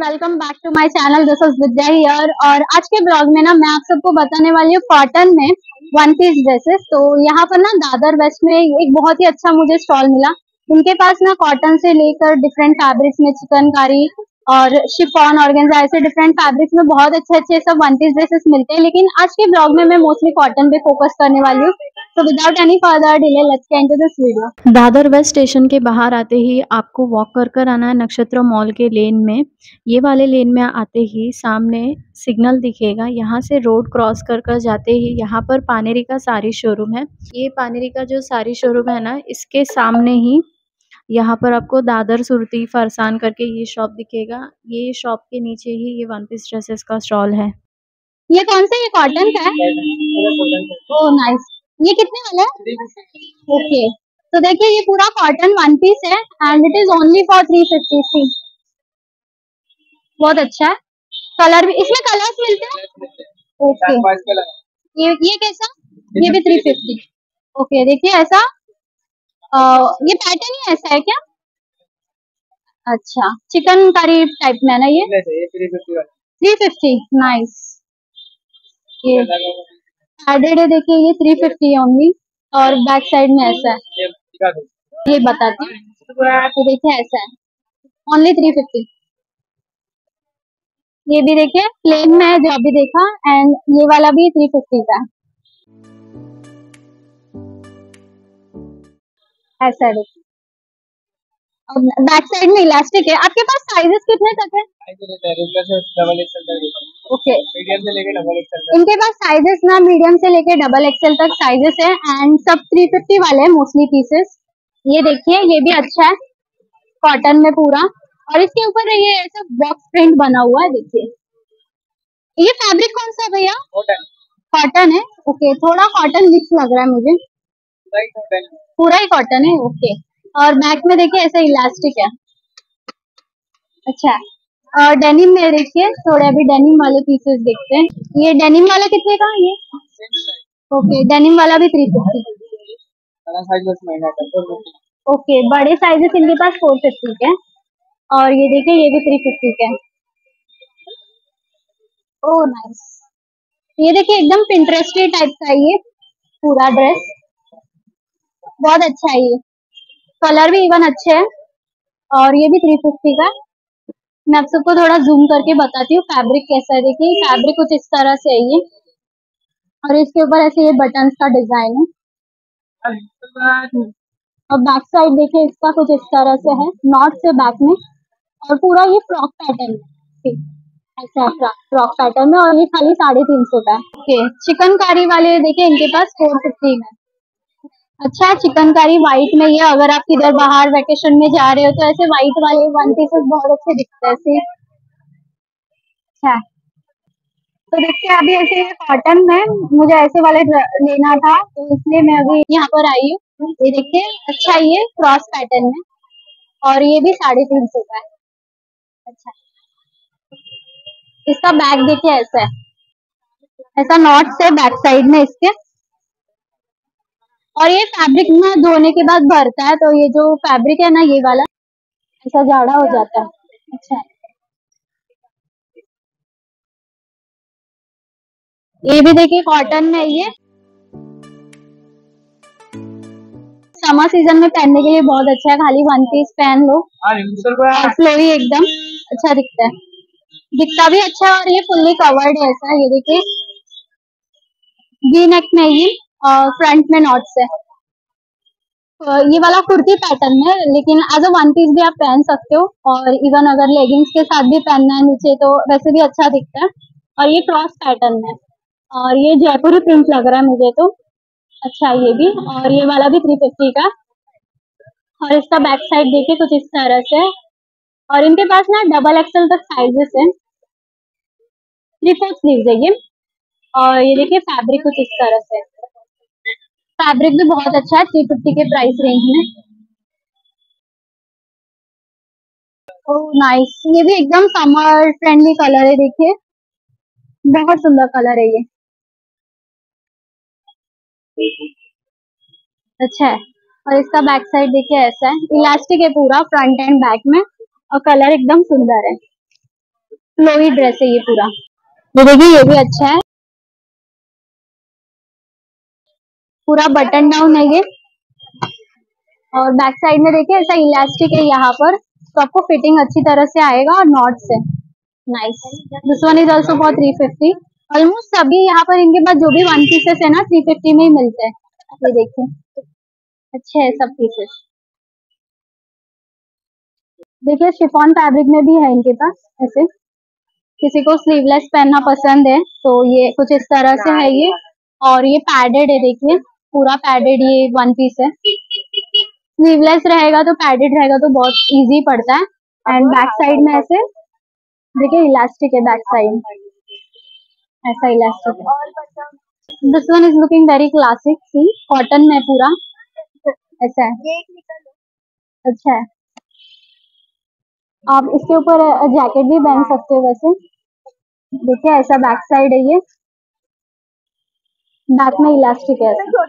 Welcome back to my channel. This is Vidya here. और आज के ब्लॉग में ना मैं आप सबको बताने वाली हूँ कॉटन में वन पीस ड्रेसेस। तो यहाँ पर ना दादर वेस्ट में एक बहुत ही अच्छा मुझे स्टॉल मिला। उनके पास ना कॉटन से लेकर डिफरेंट फैब्रिक्स में चिकनकारी और शिफॉन ऑर्गेन्जा ऐसे डिफरेंट फैब्रिक्स में बहुत अच्छे अच्छे सब वन पीस ड्रेसेस मिलते हैं। लेकिन आज के ब्लॉग में मैं मोस्टली कॉटन पे फोकस करने वाली हूँ। तो without any further delay let's get into this video. Dadar west station के बाहर आते ही आपको वॉक कर आना है नक्षत्र मॉल के लेन में। ये वाले लेन में आते ही सामने सिग्नल दिखेगा। यहाँ से रोड क्रॉस कर जाते ही यहाँ पर पानेरी का साड़ी शोरूम है। ये पानेरी का जो साड़ी शोरूम है ना, इसके सामने ही यहाँ पर आपको दादर सुरती फरसान करके ये शॉप दिखेगा। ये शॉप के नीचे ही ये वन पीस ड्रेसेस का स्टॉल है। ये कौन सा, ये कॉटन का है? Oh nice. ये कितने वाला है? ओके, तो देखिए ये पूरा कॉटन वन पीस है and it is only for 350। बहुत अच्छा है। कलर भी इसमें कलर्स मिलते हैं। ओके, ये कैसा? ये भी 350। ओके, देखिए ऐसा ये पैटर्न ही ऐसा है क्या? अच्छा, चिकन करी टाइप में है ना ये? 350। नाइस। ये एडेड है, देखिए ये 350 है ओनली। और बैक साइड में ऐसा है, ये बताती हूँ। तो देखिए ऐसा है, ओनली 350। ये भी देखिए प्लेन में है जो अभी देखा, एंड ये वाला भी 350 का है। ऐसा है देखिए, और बैक साइड में इलास्टिक है। आपके पास साइजेस कितने तक है? ओके, मीडियम से लेके डबल एक्सएल। इनके पास साइजेस ना मीडियम से लेके डबल एक्सएल तक साइजेस है एंड सब 350 वाले हैं मोस्टली पीसेस। ये देखिए ये भी अच्छा है, कॉटन में पूरा। और इसके ऊपर ये ऐसा बॉक्स प्रिंट बना हुआ है, देखिए। ये फैब्रिक कौन सा भैया? कॉटन है। ओके, थोड़ा कॉटन मिक्स लग रहा है मुझे। पूरा ही कॉटन है। ओके, और बैक में देखिए ऐसा इलास्टिक है। अच्छा, और डेनिम में देखिए थोड़े अभी डेनिम वाले पीसेस देखते हैं। ये डेनिम वाला कितने का है ये? ओके, डेनिम वाला भी 350। ओके, बड़े साइजेस इनके पास 450 के। और ये देखिए ये भी 350 के। Oh nice. ये देखिए एकदम पिंटरेस्टी टाइप का है ये पूरा ड्रेस। बहुत अच्छा है ये, कलर भी इवन अच्छे हैं। और ये भी 350 का। मैं आप सबको थोड़ा जूम करके बताती हूँ फैब्रिक कैसा है। देखिए फैब्रिक कुछ इस तरह से है ये, और इसके ऊपर ऐसे ये बटन्स का डिजाइन है। और बैक साइड देखिए इसका कुछ इस तरह से है, नॉट से बैक में। और पूरा ये फ्रॉक पैटर्न है, ऐसा फ्रॉक पैटर्न में। और ये खाली 350 का है। ओके, चिकनकारी वाले देखिए इनके पास 450 में। अच्छा, चिकनकारी व्हाइट में ये अगर आप किधर बाहर वेकेशन में जा रहे हो तो ऐसे व्हाइट वाले वन पीसेस बहुत अच्छे दिखते हैं। अच्छा, तो देखिए अभी ऐसे कॉटन में मुझे ऐसे वाले लेना था, तो इसलिए मैं अभी यहाँ पर आई हूँ। ये देखिए अच्छा, ये क्रॉस पैटर्न में, और ये भी 350 का है। अच्छा, इसका बैक देखिए ऐसा है, ऐसा नॉट से बैक साइड में इसके। और ये फैब्रिक में धोने के बाद भरता है, तो ये जो फैब्रिक है ना ये वाला ऐसा जाड़ा हो जाता है। अच्छा, ये भी देखिए कॉटन में ये समर सीजन में पहनने के लिए बहुत अच्छा है। खाली वन पीस पहन लो, फ्लोई एकदम अच्छा दिखता है, दिखता भी अच्छा है। और ये फुल्ली कवर्ड है ऐसा, ये देखिए वी नेक में ही फ्रंट में नॉट्स है। ये वाला कुर्ती पैटर्न में, लेकिन एज अ वन पीस भी आप पहन सकते हो। और इवन अगर लेगिंग्स के साथ भी पहनना है नीचे तो वैसे भी अच्छा दिखता है। और ये क्रॉस पैटर्न में, और ये जयपुरी प्रिंट लग रहा है मुझे तो। अच्छा, ये भी, और ये वाला भी 350 का। और इसका बैक साइड देखिए कुछ इस तरह से। और इनके पास ना डबल एक्सएल तक साइजेस है, 3/4 स्लीव्स है ये। और ये देखिए फैब्रिक कुछ इस तरह से, फैब्रिक भी बहुत अच्छा है 350 के प्राइस रेंज में। ओह नाइस, ये भी एकदम समर फ्रेंडली कलर है, देखिए बहुत सुंदर कलर है ये। अच्छा है, और इसका बैक साइड देखिए ऐसा है, इलास्टिक है पूरा फ्रंट एंड बैक में, और कलर एकदम सुंदर है। फ्लोई ड्रेस है ये पूरा। ये देखिए ये भी अच्छा है, पूरा बटन डाउन है ये। और बैक साइड में देखिए ऐसा इलास्टिक है यहाँ पर, तो आपको फिटिंग अच्छी तरह से आएगा और नॉट से। Nice. This one is also for 350। Almost सभी यहाँ पर इनके पास जो भी वन पीसेस है ना 350 में ही मिलते हैं। ये देखिए अच्छे है सब पीसेस। देखिए शिफॉन फैब्रिक में भी है इनके पास ऐसे, किसी को स्लीवलेस पहनना पसंद है तो ये कुछ इस तरह से है ये। और ये पैडेड है, देखिए पूरा पैडेड ये वन पीस है। स्लीवलेस रहेगा तो पैडेड रहेगा तो बहुत इजी पड़ता है। एंड बैक साइड में ऐसे देखिए इलास्टिक है, बैक साइड ऐसा इलास्टिक है। This one is looking very classic, see cotton में पूरा ऐसा है, अच्छा है। आप इसके ऊपर जैकेट भी पहन सकते हो वैसे। देखिए ऐसा बैक साइड है ये, बैक में इलास्टिक है ऐसा।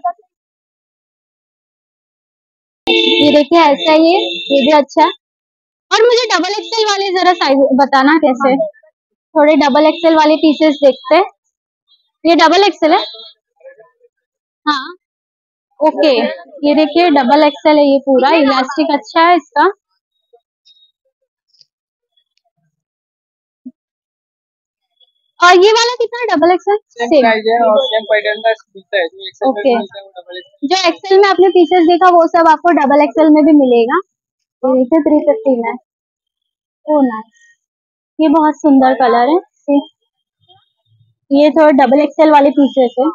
ये देखिए ऐसा ये भी अच्छा है। और मुझे डबल एक्सेल वाले जरा साइज बताना कैसे, थोड़े डबल एक्सेल वाले पीसेस देखते हैं। ये डबल एक्सेल है, हाँ ओके। ये देखिए डबल एक्सेल है ये पूरा, इलास्टिक अच्छा है इसका। और ये वाला कितना है डबल एक्सेल? सेम प्राइस है और सेम पैटर्न का मिलता है। जो एक्सेल ओके, में मिलता है वो डबल एक्सेल। जो एक्सेल में आपने पीसेस देखा वो सब आपको डबल एक्सेल में भी मिलेगा। ये देखिए 350 में। ओ नाइस, ये बहुत सुंदर कलर है। ये थोड़ा डबल एक्सेल वाले पीसेस है।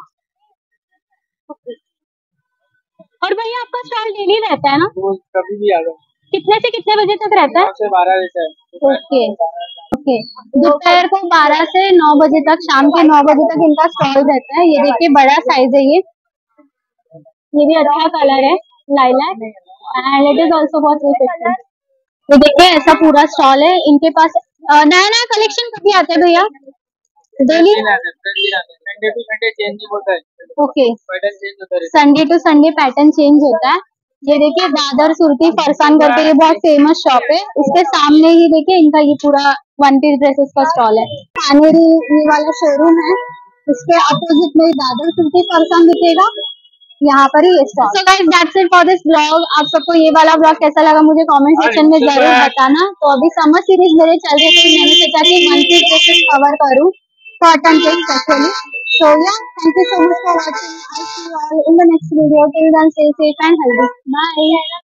और भैया आपका स्टॉल डेली रहता है ना? वो कभी भी आ जाओ। कितने से कितने बजे तक रहता है? 9 से 12 रहता है। ओके ओके, दोपहर को 12 से 9 बजे तक, शाम के 9 बजे तक इनका स्टॉल रहता है। ये देखिए बड़ा साइज है ये भी अच्छा कलर है lilac and it is also for 350। ये देखिए ऐसा पूरा स्टॉल है इनके पास। नया नया कलेक्शन कभी आते हैं भैया? Daily Sunday to Sunday change होता है। ओके, पैटर्न चेंज होता है। Sunday to Sunday pattern change होता है। ये देखिए दादर सुरती फरसान करके ये बहुत फेमस शॉप है, इसके सामने ही देखिए इनका ये पूरा वन पीस ड्रेसेस का स्टॉल है। पानेरी ये वाला शोरूम है, इसके अपोजिट में दादर सुरती फरसान दिखेगा, यहाँ पर ही ये stall. So guys that's it for this blog. आप सबको ये वाला ब्लॉग कैसा लगा मुझे कमेंट सेक्शन में जरूर बताना। तो अभी समर सीरीज मेरे चल रहे थे, मैंने सोचा कि वन पीस ड्रेसेस कवर करूँ कॉटन के specially. So yeah, thank you so much for watching. I'll see you all in the next video. Till then, stay safe and healthy. Bye.